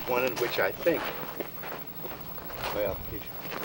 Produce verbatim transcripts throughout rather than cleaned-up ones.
one in which I think, well, it,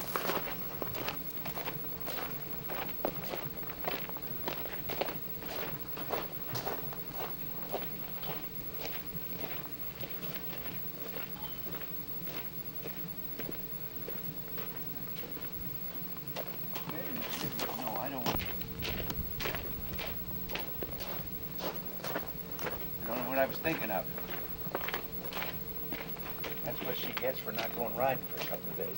thinking of. That's what she gets for not going riding for a couple of days.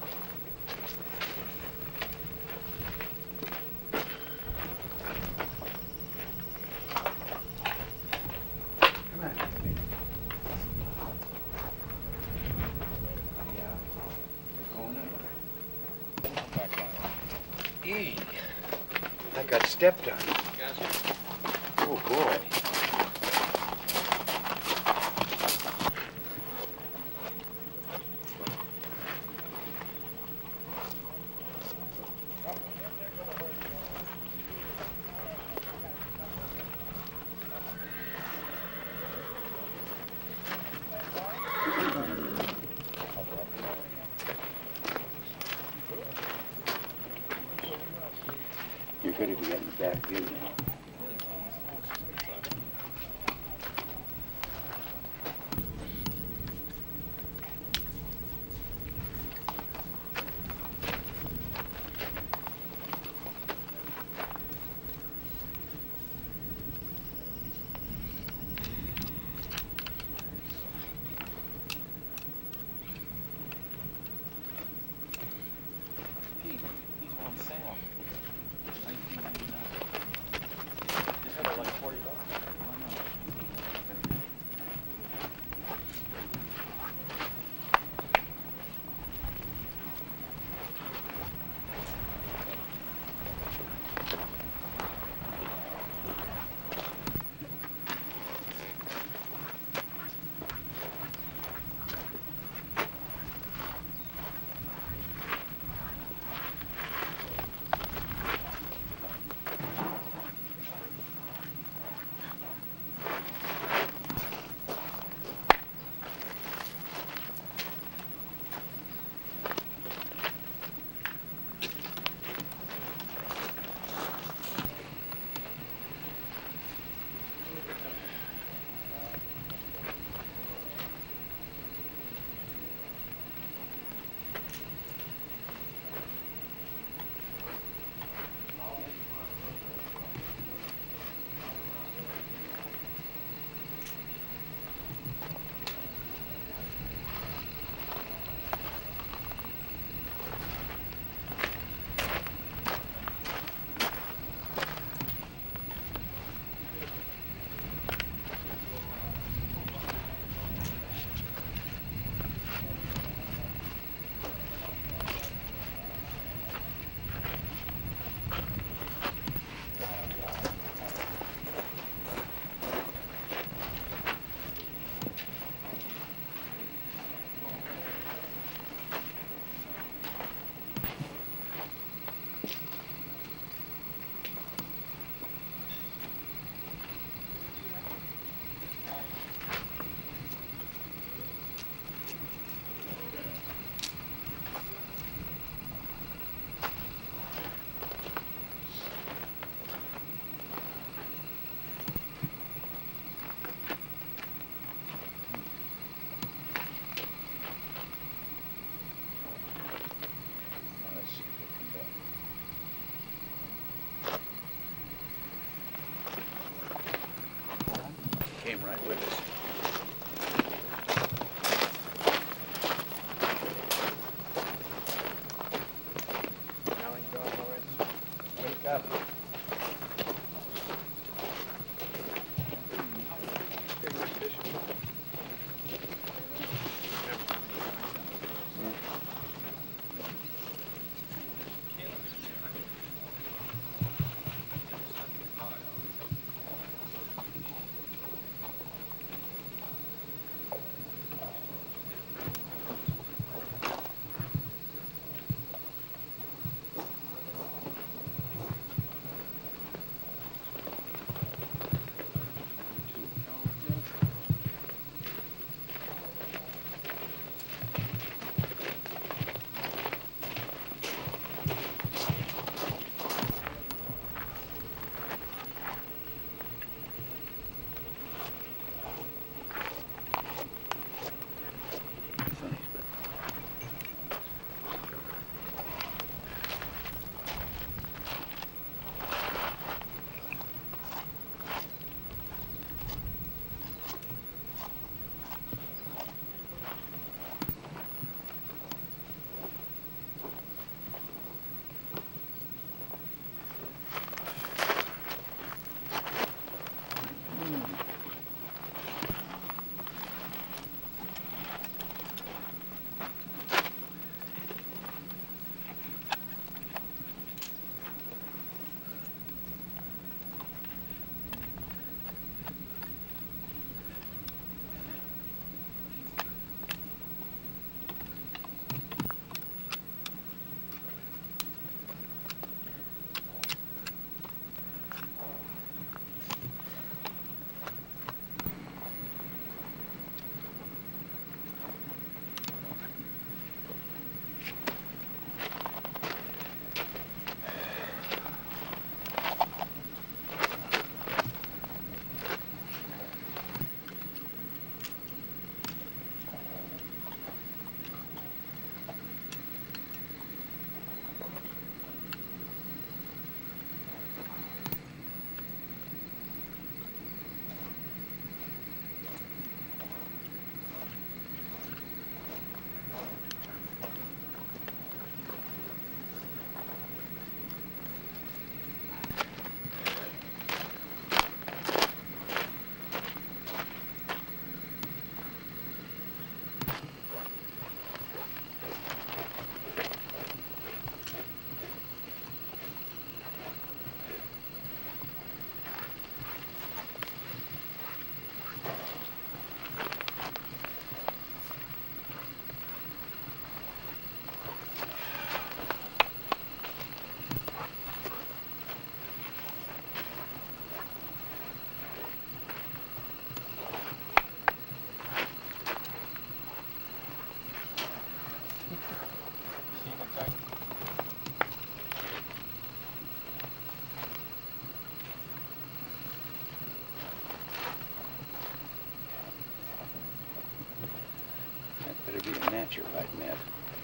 Come on. Yeah. Going up. Back on. Eee. I got stepped on. Gotcha. Oh boy. You're going to be getting the back view now. Came right with us. Now we can go up already. Wake up. match you're right, Matt.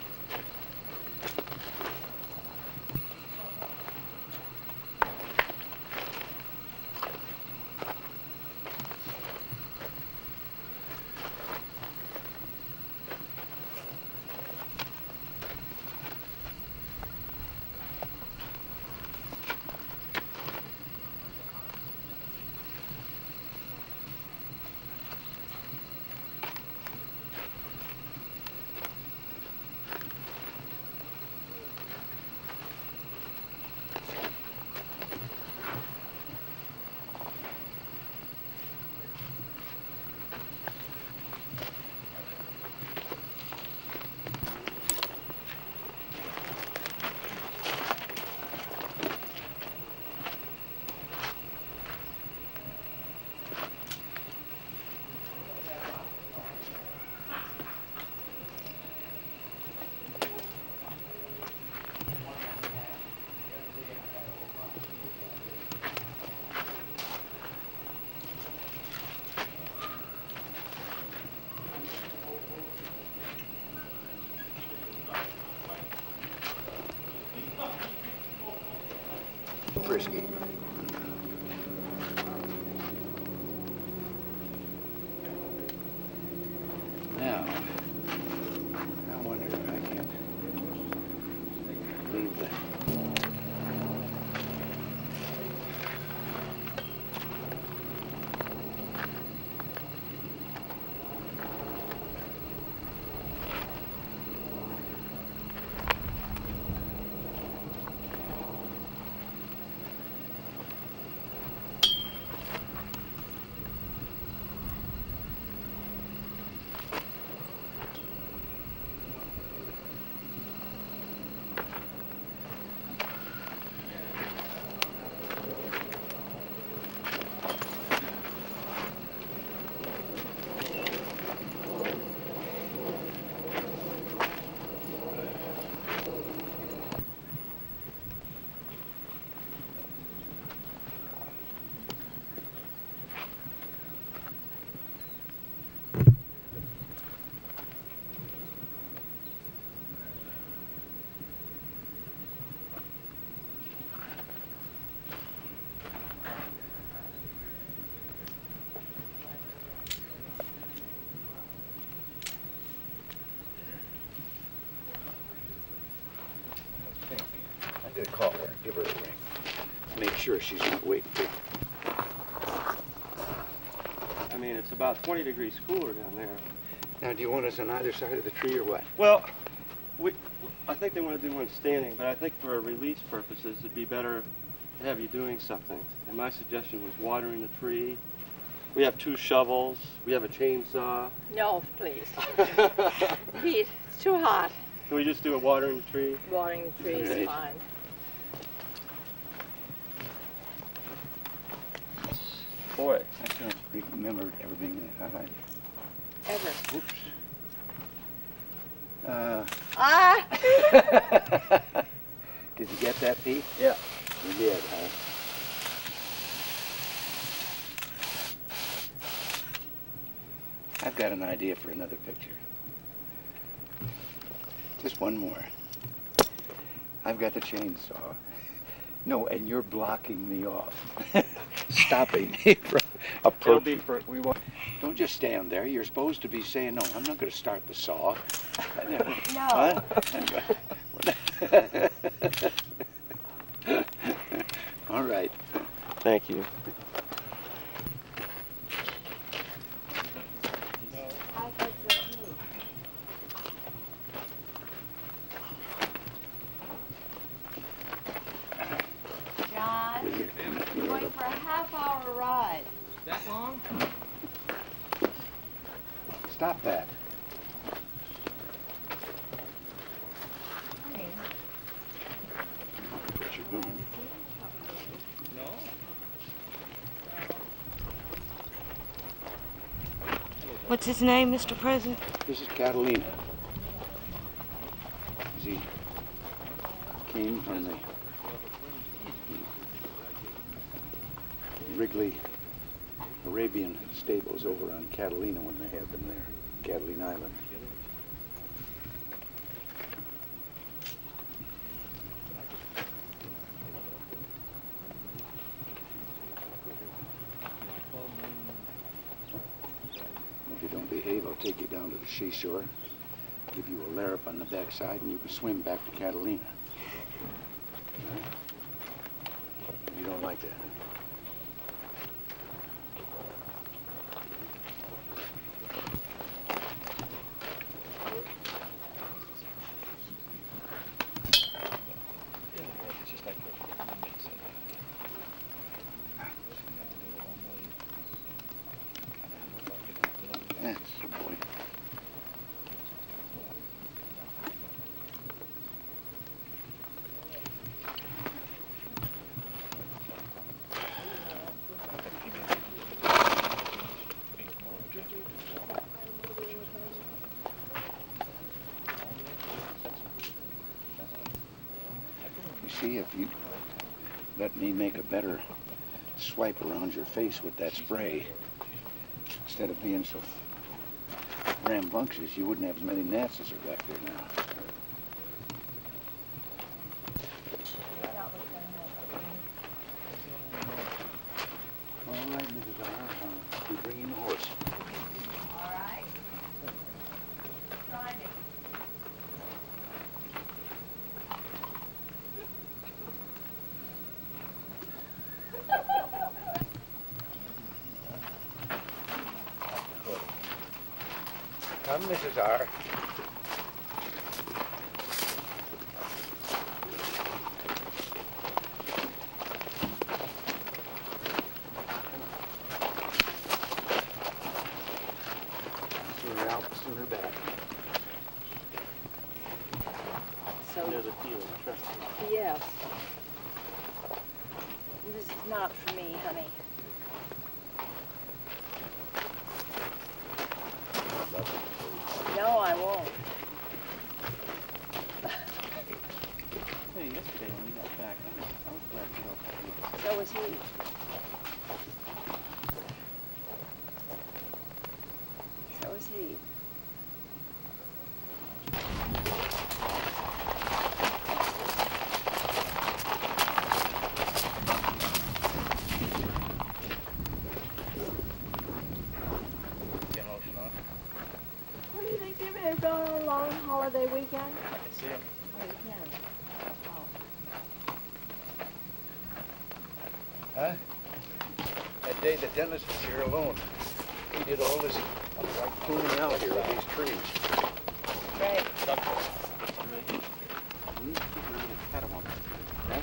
Frisky. Now, I wonder if I can leave the I'm gonna call her, give her a ring. Make sure she's not waiting for you. I mean, it's about twenty degrees cooler down there. Now, do you want us on either side of the tree or what? Well, we, I think they want to do one standing, but I think for release purposes, it'd be better to have you doing something. And my suggestion was watering the tree. We have two shovels. We have a chainsaw. No, please. Heat, it's too hot. Can we just do a watering the tree? Watering the tree is Right. fine. Boy. I don't remember it ever being that high. Ever. Oops. Uh, Ah! did you get that, Pete? Yeah. You did, huh? I've got an idea for another picture. Just one more. I've got the chainsaw. No, and you're blocking me off. Stopping me from It'll approaching. be for, we want. Don't just stand there. You're supposed to be saying, no, I'm not going to start the saw. No. What? All right. Thank you. John, we're going for a half-hour ride. That long? Stop that. What you're doing. No. What's his name, Mister President? This is Catalina. He came from the Wrigley Arabian stables over on Catalina when they had them there, Catalina Island. I'll take you down to the seashore, give you a lair up on the backside, and you can swim back to Catalina. All right? You don't like that? That's the boy. You see, if you let me make a better swipe around your face with that spray, instead of being so rambunctious, you wouldn't have as many gnats as are back there now. All right, Missus R, I'll be bringing the horse. All right. Try me. Come, Missus R. Sooner out, sooner back. So, Near the field, trust me. yes. This is not for me, honey. No, I won't. Hey, yesterday when we got back, I was, I was glad to get off that week. So was he. So was he. Get lotion on. What do you think? They may have gone on a long holiday weekend? I can see him. Oh, you can. Oh. Huh? That day the dentist was here alone. He did all this like pruning out here with these trees. Great. Right?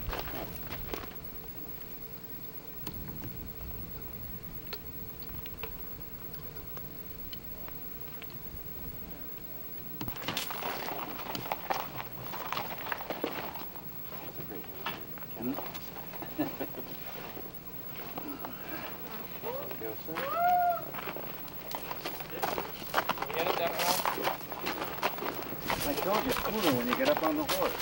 Go, sir. Can we get it down around? I told you, it's cooler when you get up on the horse.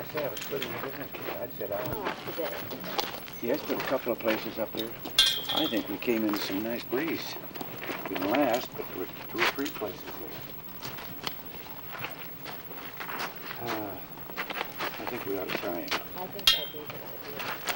say I was splitting the business. I'd said I... Oh, today. Yes, but a couple of places up there. I think we came into some nice breeze. Didn't last, but there were two or three places there. Uh, I think we ought to try him. I think that'd be a good idea.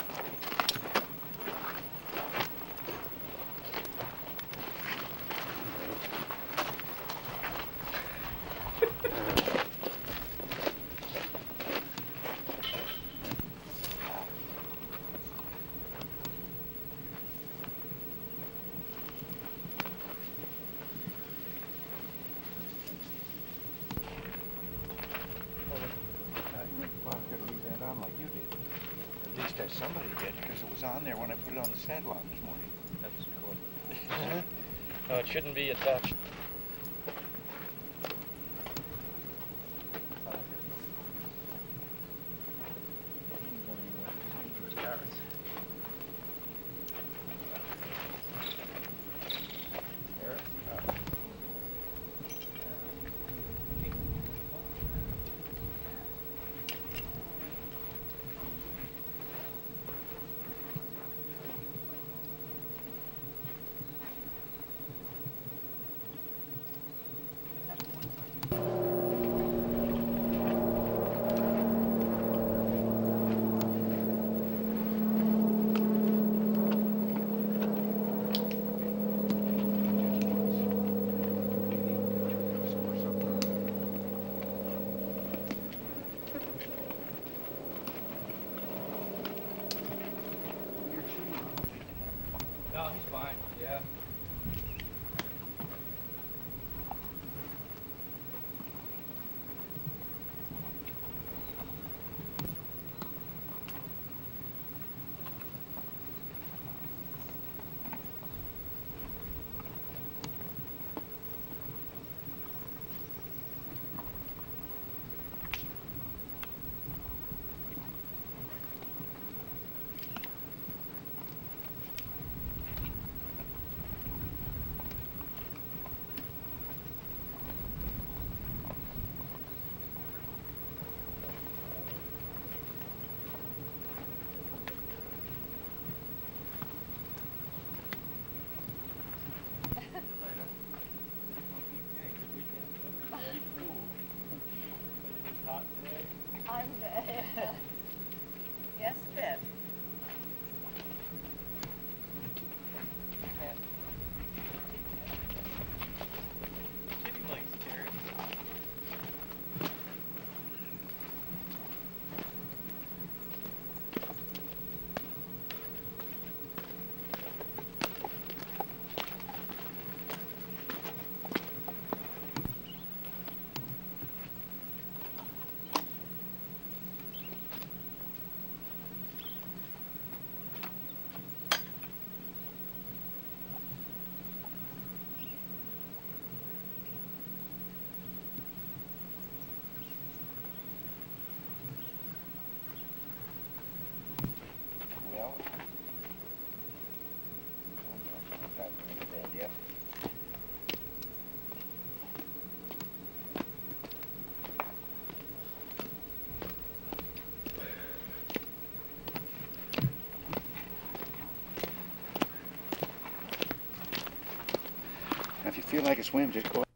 Somebody did, because it was on there when I put it on the salon this morning. That's cool. No, it shouldn't be attached. No, he's fine. Yeah. I'm, uh, yes, a bit. Kitty likes carrots. Well, I'm not in the bed yet. Now, if you feel like a swim, just go.